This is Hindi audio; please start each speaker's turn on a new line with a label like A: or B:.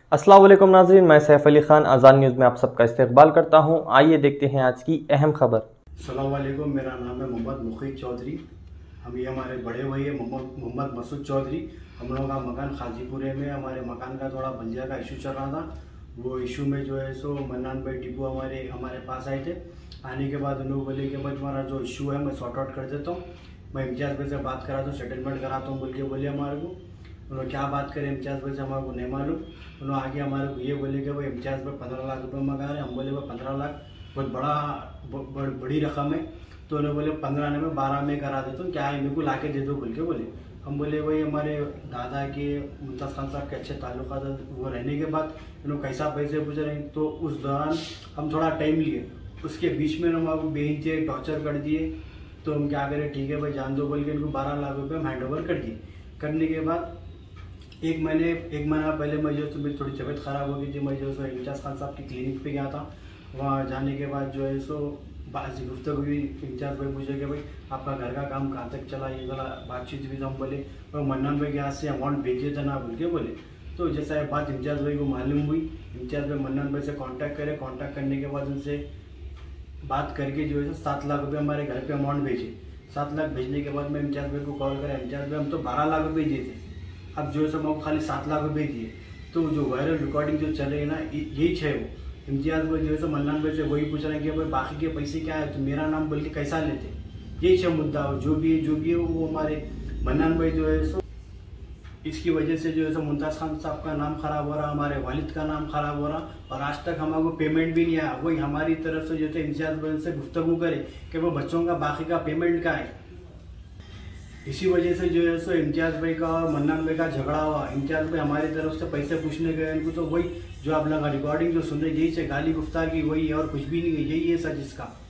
A: अस्सलाम वालेकुम नाज़रीन, मैं सैफ अली ख़ान आज़ाद न्यूज़ में आप सबका इस्तकबाल करता हूं। आइए देखते हैं आज की अहम खबर।
B: अस्सलाम वालेकुम, मेरा नाम है मोहम्मद मुखीद चौधरी। हम ये हमारे बड़े भाई है मोहम्मद मसूद चौधरी। हम लोगों का मकान खाजीपुरे में, हमारे मकान का थोड़ा बंजिया का इशू चल रहा था। वो इशू में जो है सो मन्नान भाई टिपू हमारे पास आए थे। आने के बाद उन लोगों बोले कि भाई तुम्हारा जो इशू है मैं सॉर्ट आउट कर देता हूँ, मैं इम्तियाज़ भाई से बात कराता हूँ, सेटलमेंट कराता हूँ बोल के बोले हमारे को। उन्होंने क्या बात करें इम्तियाज़ भाई से हमारे को नहीं मालूम। उन्होंने आगे हमारे को ये बोले कि भाई इम्तियाज़ भाई 15 लाख रुपये मंगा रहे हैं। हम बोले भाई 15 लाख बहुत बड़ी रकम है। तो उन्होंने बोले 15 में 12 में करा देता हूँ, क्या है मेरे को ला के दे दो बोल के बोले। हम बोले भाई हमारे दादा के मुमताज़ खान साहब के अच्छे ताल्लुकात वो रहने के बाद उन्होंने कैसा पैसे पूछ रहे हैं। तो उस दौरान हम थोड़ा टाइम लिए, उसके बीच में हमको बेइंचे टॉर्चर कर दिए। तो हम क्या करें, ठीक है भाई जान दो बोल के इनको 12 लाख रुपये हम हैंड ओवर कर दिए। करने के बाद एक महीना पहले मैं जो मेरी थोड़ी तबीयत ख़राब हो गई थी। मैं जो सो इम्तियाज़ खान साहब की क्लिनिक पे गया था। वहाँ जाने के बाद जो है सो बाजी गुफ्तगू हुई। इम्तियाज़ भाई पूछे कि भाई आपका घर का काम कहाँ तक चला, ये वाला बातचीत हुई। तो हम बोले और मन्नान भाई के हाथ से अमाउंट भेजिए था ना बोल के बोले। तो जैसा ये बात इम्तियाज़ भाई को मालूम हुई, इम्तियाज़ भाई मन्नान भाई से कांटेक्ट करे। कांटेक्ट करने के बाद उनसे बात करके जो है 7 लाख रुपये हमारे घर पे अमाउंट भेजे। 7 लाख भेजने के बाद मैं इम्तियाज़ भाई को कॉल करा। इम्तियाज़ भाई हम तो 12 लाख रुपये दिए थे, अब जो है सब हमको खाली 7 लाख रुपये दिए। तो जो वायरल रिकॉर्डिंग जो चल रही है ना, यही है वो। इम्तियाज़ भाई जो है सो मन्नान भाई से वही पूछ रहे हैं कि भाई बाकी के पैसे क्या है, तो मेरा नाम बोल के कैसा लेते। यही है मुद्दा। जो भी है वो हमारे मन्नान भाई जो है सो इसकी वजह से जो है सो मुमताज़ खान साहब का नाम खराब हो रहा, हमारे वालिद का नाम खराब हो रहा। और आज तक हमारे को पेमेंट भी नहीं आया। वही हमारी तरफ से जो है इम्तियाज़ भाई से गुफ्तगू करे कि वो बच्चों का बाकी का पेमेंट का है। इसी वजह से जो है सो इम्तियाज़ भाई का और मन्नान भाई का झगड़ा हुआ। इम्तियाज़ भाई हमारी तरफ से पैसे पूछने गए इनको, तो वही जो आप लोग रिकॉर्डिंग जो सुन रहे यही से गाली गुफ्तार की वही है और कुछ भी नहीं है, यही है सच इसका।